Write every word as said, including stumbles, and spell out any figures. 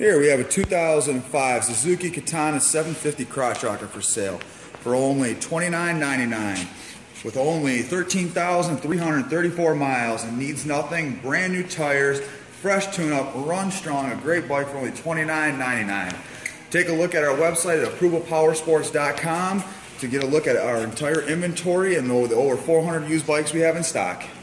Here we have a two thousand five Suzuki Katana seven fifty crotch rocker for sale for only twenty-nine ninety-nine with only thirteen thousand three hundred thirty-four miles and needs nothing, brand new tires, fresh tune-up, run strong, a great bike for only twenty-nine ninety-nine. Take a look at our website at approval powersports dot com to get a look at our entire inventory and the over four hundred used bikes we have in stock.